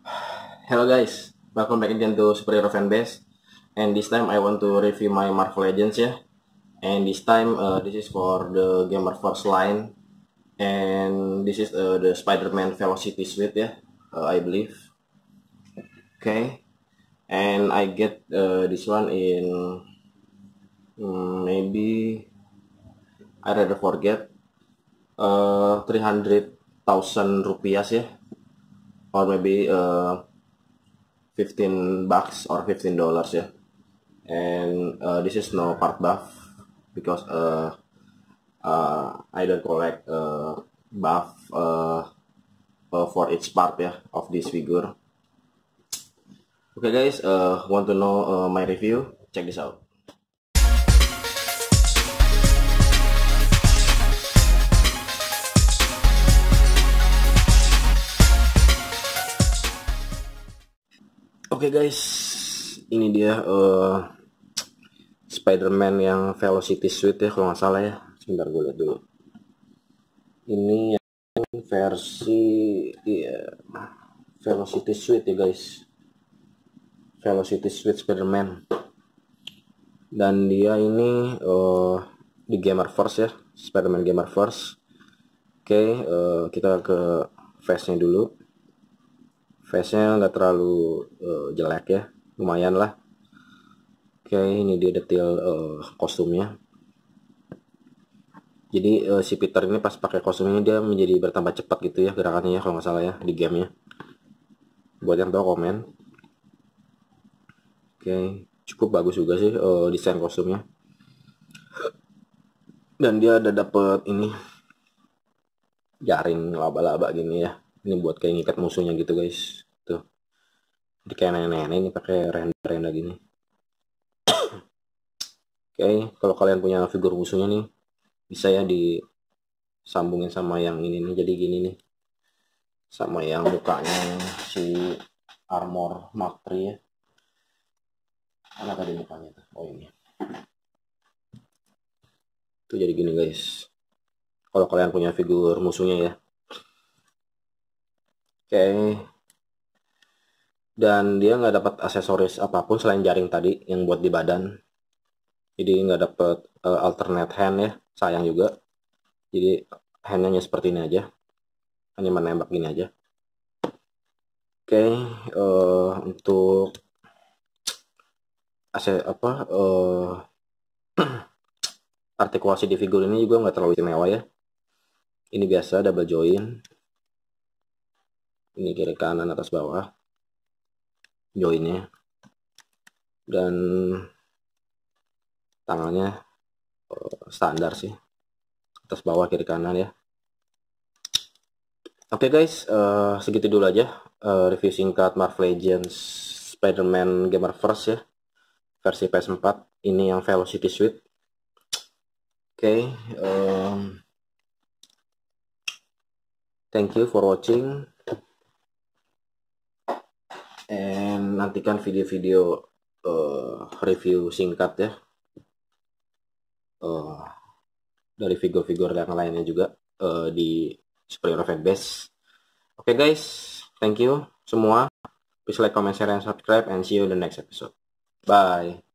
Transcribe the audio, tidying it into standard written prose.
Hello guys, welcome back again to Superhero Fanbase. And this time I want to review my Marvel Legends ya. And this time this is for the Gamer Force line. And this is the Spider-Man Velocity Suite ya, I believe. Okay, and I get this one in maybe I rather forget 300,000 rupiah ya, or maybe 15 bucks or $15 ya. And this is no part buff because I don't collect buff for each part ya of this figure. Okay guys, want to know my review? Check this out. Oke guys, ini dia Spider-Man yang Velocity Suite ya kalau nggak salah ya. Sebentar gue lihat dulu. Ini yang versi Velocity Suite ya guys. Velocity Suite Spider-Man. Dan dia ini di Gamer Force ya, Spider-Man Gamer Force. Oke, kita ke face-nya dulu. Face-nya nggak terlalu jelek ya, lumayan lah. Oke, ini dia detail kostumnya. Jadi si Peter ini pas pakai kostum ini dia menjadi bertambah cepat gitu ya gerakannya ya kalau nggak salah ya di gamenya. Buat yang tahu komen. Oke, cukup bagus juga sih desain kostumnya. Dan dia ada dapet ini jaring laba-laba gini ya. Ini buat kayak ngikat musuhnya gitu guys. Tuh. Jadi kayak nenek-nenek ini pakai renda-renda gini. Oke, kalau kalian punya figur musuhnya nih, bisa ya disambungin sama yang ini nih. Jadi gini nih. Sama yang mukanya si Armor Mark III ya. Mana tadi mukanya tuh? Oh ini. Tuh jadi gini guys. Kalau kalian punya figur musuhnya ya. Oke, dan dia nggak dapat aksesoris apapun selain jaring tadi yang buat di badan. Jadi nggak dapat alternate hand ya, sayang juga. Jadi handnya seperti ini aja, hanya menembak gini aja. Oke, untuk artikulasi di figur ini juga nggak terlalu istimewa ya. Ini biasa double join. Ini kiri kanan atas bawah joinnya, dan tangannya standar sih, atas bawah kiri kanan ya. Oke guys, segitu dulu aja review singkat Marvel Legends Spider-Man Gamer Force ya, versi PS4. Ini yang Velocity Suite. Oke, thank you for watching. And nantikan video-video review singkat ya dari figur-figur yang lainnya juga di Superhero Fanbase. Oke guys, thank you semua. Please like, comment, share, and subscribe, and see you in the next episode. Bye.